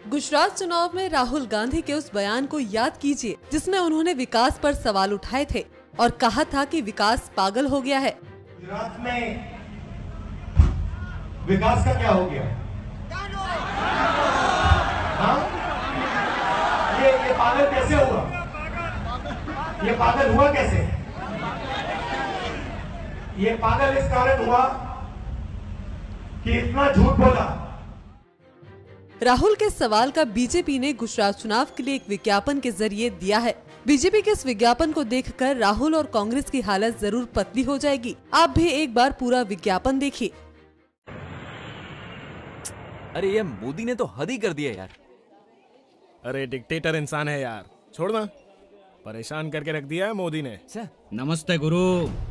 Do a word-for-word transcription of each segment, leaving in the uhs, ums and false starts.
गुजरात चुनाव में राहुल गांधी के उस बयान को याद कीजिए जिसमें उन्होंने विकास पर सवाल उठाए थे और कहा था कि विकास पागल हो गया है। गुजरात में विकास का क्या हो गया? हाँ? ये ये पागल कैसे हुआ? ये पागल हुआ कैसे? ये पागल इस कारण हुआ कि इतना झूठ बोला। राहुल के सवाल का बीजेपी ने गुजरात चुनाव के लिए एक विज्ञापन के जरिए दिया है। बीजेपी के इस विज्ञापन को देखकर राहुल और कांग्रेस की हालत जरूर पतली हो जाएगी। आप भी एक बार पूरा विज्ञापन देखिए। अरे ये मोदी ने तो हद ही कर दिया यार। अरे डिक्टेटर इंसान है यार, छोड़ना। परेशान करके रख दिया है मोदी ने। नमस्ते गुरु।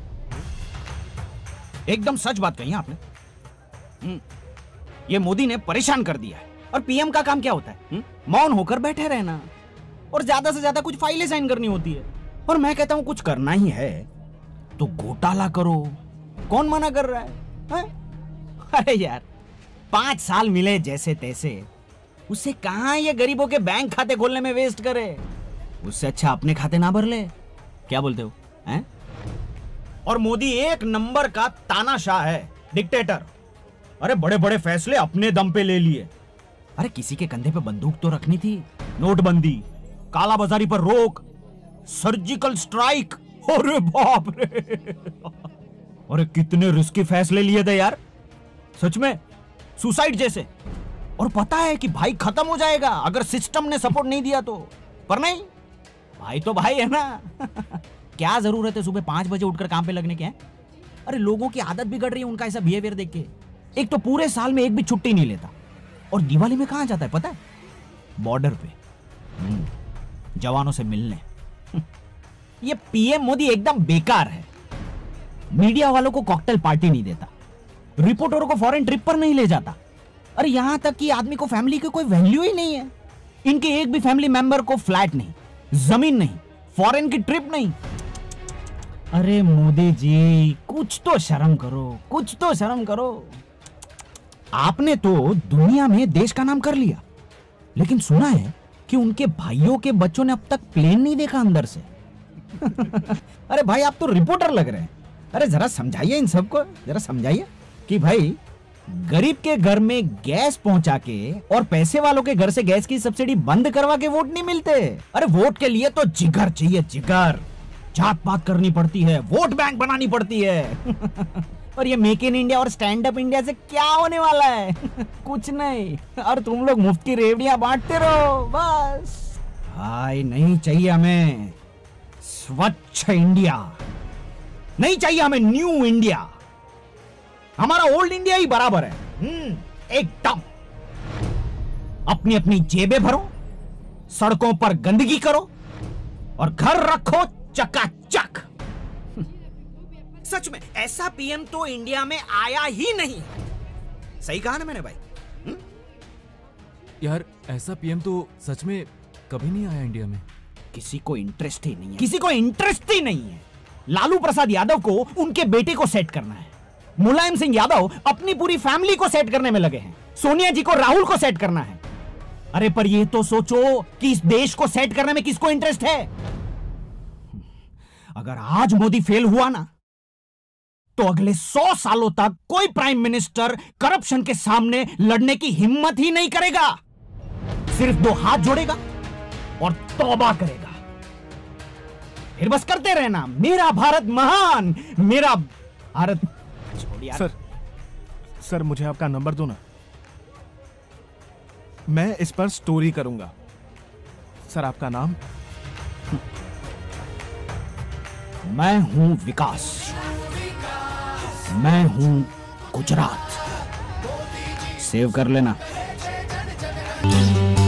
एकदम सच बात कही आपने। ये मोदी ने परेशान कर दिया है। और पीएम का काम क्या होता है? मौन होकर बैठे रहना और ज्यादा से ज्यादा कुछ फाइलें साइन करनी होती है। और मैं कहता हूं कुछ करना ही है तो घोटाला करो। कौन मना कर रहा है, है? अरे यार पांच साल मिले जैसे तैसे, उससे कहां ये गरीबों के बैंक खाते खोलने में वेस्ट करे। उससे अच्छा अपने खाते ना भर ले। क्या बोलते हो, हैं? और मोदी एक नंबर का तानाशाह है, डिक्टेटर। अरे बड़े बड़े फैसले अपने दम पे ले लिए। अरे किसी के कंधे पे बंदूक तो रखनी थी। नोटबंदी, कालाबाजारी पर रोक, सर्जिकल स्ट्राइक। अरे बाप रे, अरे कितने रिस्की फैसले लिए थे यार, सच में सुसाइड जैसे। और पता है कि भाई खत्म हो जाएगा अगर सिस्टम ने सपोर्ट नहीं दिया तो। पर नहीं, भाई तो भाई है ना। क्या जरूरत है सुबह पांच बजे उठकर काम पे लगने के? अरे लोगों की आदत बिगड़ रही है उनका ऐसा बिहेवियर देख के। एक तो पूरे साल में एक भी छुट्टी नहीं लेता और दिवाली में कहां जाता है पता है? बॉर्डर पे जवानों से मिलने। ये पीएम मोदी एकदम बेकार है। मीडिया वालों को कॉकटेल पार्टी नहीं देता, रिपोर्टरों को फॉरेन ट्रिप पर नहीं ले जाता। अरे यहां तक कि आदमी को फैमिली की कोई वैल्यू ही नहीं है। इनके एक भी फैमिली मेंबर को फ्लैट नहीं, जमीन नहीं, फॉरेन की ट्रिप नहीं। अरे मोदी जी कुछ तो शर्म करो, कुछ तो शर्म करो। आपने तो दुनिया में देश का नाम कर लिया, लेकिन सुना है कि उनके भाइयों के बच्चों ने अब तक प्लेन नहीं देखा अंदर से। अरे भाई आप तो रिपोर्टर लग रहे हैं। अरे जरा समझाइए इन सबको, जरा समझाइए कि भाई गरीब के घर में गैस पहुंचा के और पैसे वालों के घर से गैस की सब्सिडी बंद करवा के वोट नहीं मिलते। अरे वोट के लिए तो जिगर चाहिए, जिगर। जात पात करनी पड़ती है, वोट बैंक बनानी पड़ती है। और ये मेक इन इंडिया और स्टैंड अप इंडिया से क्या होने वाला है? कुछ नहीं। और तुम लोग मुफ्त की रेवड़ियां बांटते रहो बस। भाई नहीं चाहिए हमें स्वच्छ इंडिया, नहीं चाहिए हमें न्यू इंडिया। हमारा ओल्ड इंडिया ही बराबर है। हम्म एकदम। अपनी अपनी जेबें भरो, सड़कों पर गंदगी करो और घर रखो चकाचक। सच में ऐसा पीएम तो इंडिया में आया ही नहीं। सही कहा ना मैंने भाई? हुँ? यार ऐसा पीएम तो सच में कभी नहीं आया इंडिया में। किसी को इंटरेस्ट ही नहीं है, किसी को इंटरेस्ट ही नहीं है। लालू प्रसाद यादव को उनके बेटे को सेट करना है, मुलायम सिंह यादव अपनी पूरी फैमिली को सेट करने में लगे हैं, सोनिया जी को राहुल को सेट करना है। अरे पर ये तो सोचो कि इस देश को सेट करने में किसको इंटरेस्ट है? अगर आज मोदी फेल हुआ ना तो अगले सौ सालों तक कोई प्राइम मिनिस्टर करप्शन के सामने लड़ने की हिम्मत ही नहीं करेगा। सिर्फ दो हाथ जोड़ेगा और तौबा करेगा। फिर बस करते रहना, मेरा भारत महान, मेरा भारत। छोड़िए सर, सर मुझे आपका नंबर दो ना, मैं इस पर स्टोरी करूंगा। सर आपका नाम? मैं हूं विकास, मैं हूं गुजरात। सेव कर लेना।